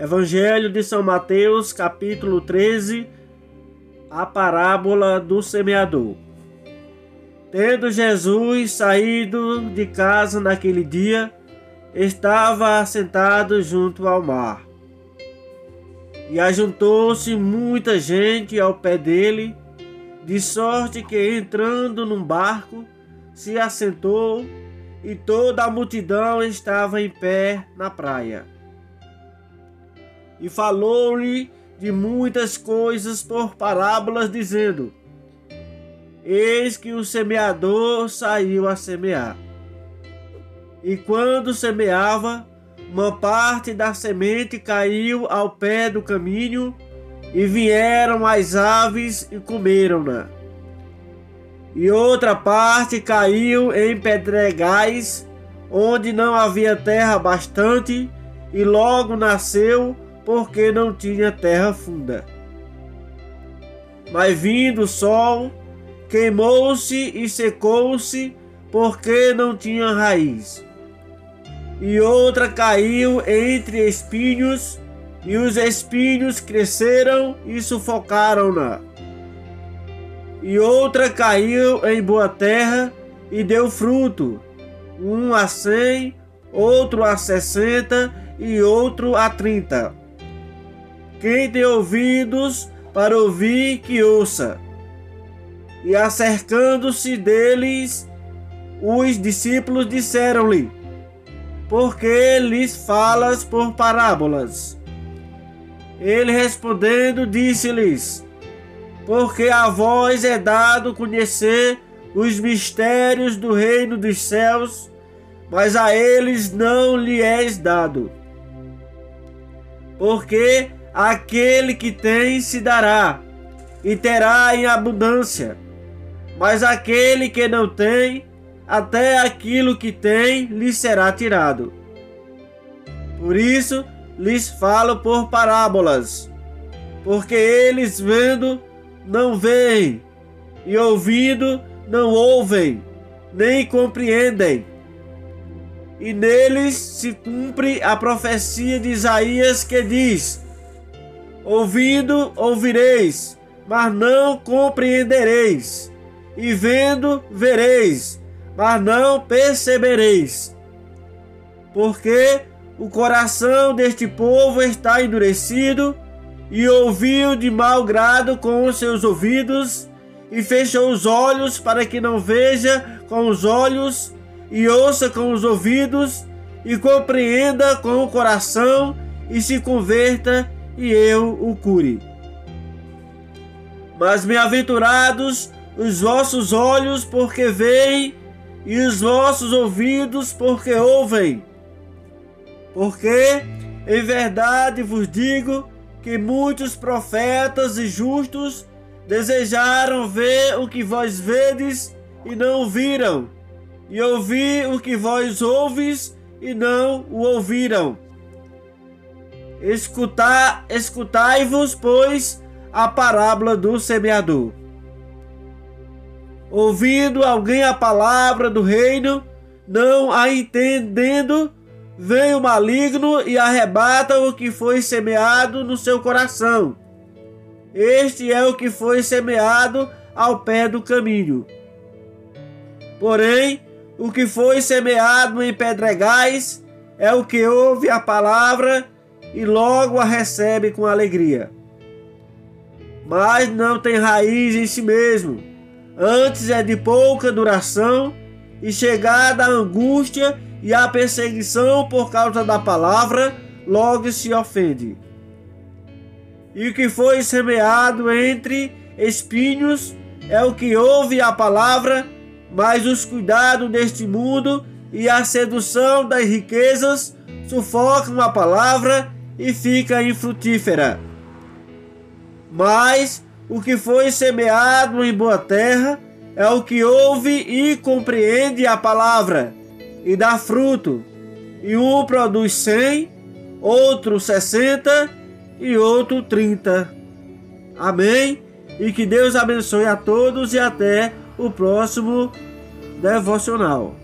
Evangelho de São Mateus, capítulo 13, a parábola do semeador. Tendo Jesus saído de casa naquele dia, estava assentado junto ao mar. E ajuntou-se muita gente ao pé dele, de sorte que, entrando num barco, se assentou, e toda a multidão estava em pé na praia. E falou-lhe de muitas coisas por parábolas, dizendo: Eis que o semeador saiu a semear. E quando semeava, uma parte da semente caiu ao pé do caminho, e vieram as aves e comeram-na. E outra parte caiu em pedregais, onde não havia terra bastante, e logo nasceu, porque não tinha terra funda. Mas vindo o sol, queimou-se e secou-se, porque não tinha raiz. E outra caiu entre espinhos, e os espinhos cresceram e sufocaram-na. E outra caiu em boa terra e deu fruto, um a 100, outro a 60 e outro a 30. Quem tem ouvidos para ouvir, que ouça. E acercando-se deles, os discípulos disseram-lhe: Por que lhes falas por parábolas? Ele respondendo disse-lhes: Porque a vós é dado conhecer os mistérios do reino dos céus, mas a eles não lhe és dado. Porque aquele que tem se dará, e terá em abundância, mas aquele que não tem, até aquilo que tem lhe será tirado. Por isso lhes falo por parábolas, porque eles vendo não veem, e ouvindo não ouvem, nem compreendem. E neles se cumpre a profecia de Isaías, que diz: Ouvindo ouvireis, mas não compreendereis, e vendo vereis, mas não percebereis. Porque o coração deste povo está endurecido, e ouviu de mau grado com os seus ouvidos, e fechou os olhos para que não veja com os olhos, e ouça com os ouvidos, e compreenda com o coração, e se converta, e eu o cure. Mas bem-aventurados os vossos olhos, porque veem, e os vossos ouvidos, porque ouvem. Porque, em verdade vos digo, que muitos profetas e justos desejaram ver o que vós vedes e não viram, e ouvir o que vós ouves e não o ouviram. Escutai-vos, pois, a parábola do semeador. Ouvindo alguém a palavra do reino, não a entendendo, vem o maligno e arrebata o que foi semeado no seu coração. Este é o que foi semeado ao pé do caminho. Porém, o que foi semeado em pedregais é o que ouve a palavra e logo a recebe com alegria. Mas não tem raiz em si mesmo, antes é de pouca duração, e chegada a angústia e a perseguição por causa da palavra, logo se ofende. E o que foi semeado entre espinhos é o que ouve a palavra, mas os cuidados deste mundo e a sedução das riquezas sufocam a palavra e fica infrutífera. Mas o que foi semeado em boa terra é o que ouve e compreende a palavra, e dá fruto, e um produz 100, outro 60 e outro 30. Amém? E que Deus abençoe a todos, e até o próximo devocional.